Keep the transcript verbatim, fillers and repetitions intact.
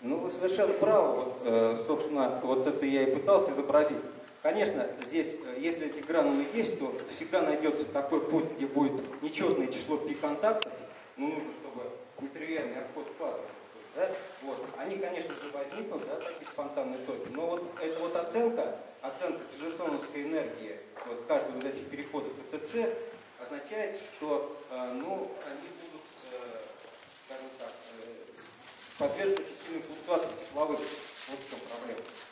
Ну, вы совершенно правы. Вот, э, собственно, вот это я и пытался изобразить. Конечно, здесь, если эти гранулы есть, то всегда найдется такой путь, где будет нечетное число пи-контактов, ну, нужно, чтобы нетривиальный обход фазы, да? Вот. Они, конечно же, возникнут, да, такие спонтанные токи, но вот эта вот оценка, оценка джефферсоновской энергии вот, каждого из этих переходов в ТЦ означает, что э, ну, они будут, э, скажем так, э, подвержены очень сильной флуктуации числовых. Вот в чем проблема.